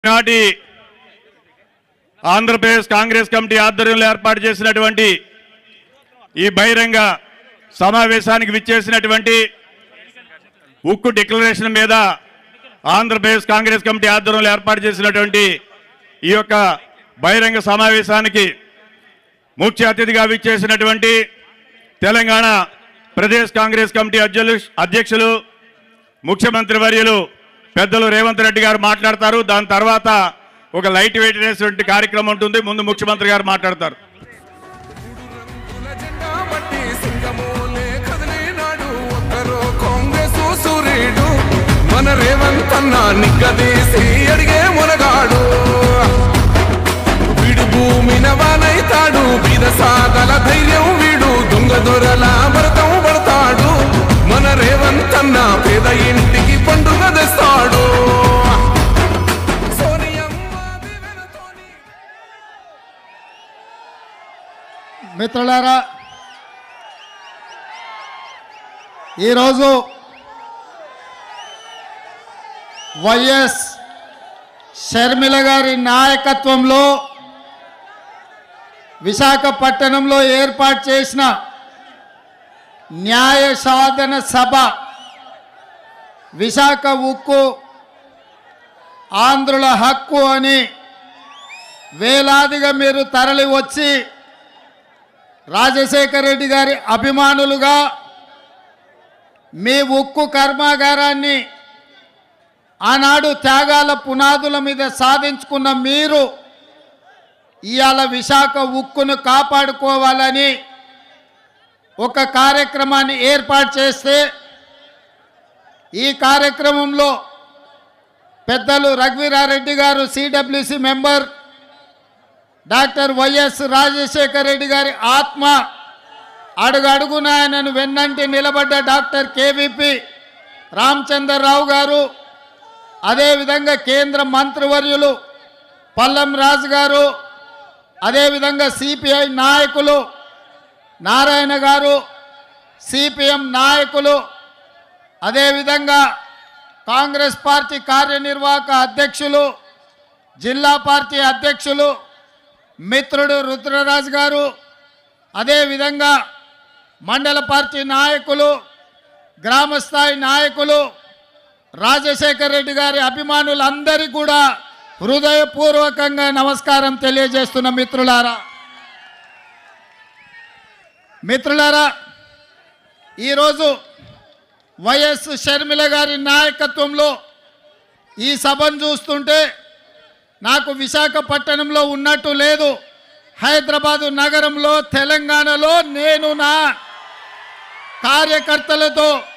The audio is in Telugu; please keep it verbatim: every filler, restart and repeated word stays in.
నాటి ఆంధ్రప్రదేశ్ కాంగ్రెస్ కమిటీ ఆధ్వర్యంలో ఏర్పాటు చేసినటువంటి ఈ బహిరంగ సమావేశానికి విచ్చేసినటువంటి ఉక్కు డిక్లరేషన్ మీద ఆంధ్రప్రదేశ్ కాంగ్రెస్ కమిటీ ఆధ్వర్యంలో ఏర్పాటు చేసినటువంటి ఈ యొక్క బహిరంగ సమావేశానికి ముఖ్య అతిథిగా విచ్చేసినటువంటి తెలంగాణ ప్రదేశ్ కాంగ్రెస్ కమిటీ అధ్యక్షులు ముఖ్యమంత్రి వర్యులు పెద్దలు రేవంత్ రెడ్డి గారు మాట్లాడతారు. దాని తర్వాత ఒక లైట్ వెయిట్ అనేటువంటి కార్యక్రమం ఉంటుంది. ముందు ముఖ్యమంత్రి గారు మాట్లాడతారు. మన రేవంత్ అన్న నిగ్గదీసి అడిగే మునగాడు వీడు భూమి నవానైతాడు బీద సాదల ధైర్యం వీడు దొంగ దొరల భరతం పడతాడు మన రేవంత్ అన్న పేద ఇంటికి పండుగ తెస్తాడు. మిత్రులారా, ఈరోజు వైఎస్ షర్మిల గారి నాయకత్వంలో విశాఖపట్నంలో ఏర్పాటు చేసిన న్యాయ సాధన సభ విశాఖ ఉక్కు ఆంధ్రుల హక్కు అని వేలాదిగా మీరు తరలి వచ్చి రాజశేఖర రెడ్డి గారి అభిమానులుగా మీ ఉక్కు కర్మాగారాన్ని ఆనాడు త్యాగాల పునాదుల మీద సాధించుకున్న మీరు ఇవాళ విశాఖ ఉక్కును కాపాడుకోవాలని ఒక కార్యక్రమాన్ని ఏర్పాటు చేస్తే ఈ కార్యక్రమంలో పెద్దలు రఘువీరారెడ్డి గారు CWC member, doctor YS Rajasekhara Reddy గారి ఆత్మ అడుగడుగున ఆయనను వెన్నంటి నిలబడ్డ డాక్టర్ కేవీపీ రామచంద్రరావు గారు, అదేవిధంగా కేంద్ర మంత్రివర్యులు పల్లం రాజు గారు, అదేవిధంగా సిపిఐ నాయకులు నారాయణ గారు, సిపిఎం నాయకులు, అదేవిధంగా కాంగ్రెస్ పార్టీ కార్యనిర్వాహక అధ్యక్షులు, జిల్లా పార్టీ అధ్యక్షులు మిత్రుడు రుద్రరాజు గారు, అదేవిధంగా మండల పార్టీ నాయకులు, గ్రామస్థాయి నాయకులు, రాజశేఖర రెడ్డి గారి అభిమానులందరికీ కూడా హృదయపూర్వకంగా నమస్కారం తెలియజేస్తున్న మిత్రులారా మిత్రులారా ఈరోజు వైఎస్ షర్మిల గారి నాయకత్వంలో ఈ సభను చూస్తుంటే నాకు విశాఖపట్నంలో ఉన్నట్టు లేదు. హైదరాబాదు నగరంలో తెలంగాణలో నేను నా కార్యకర్తలతో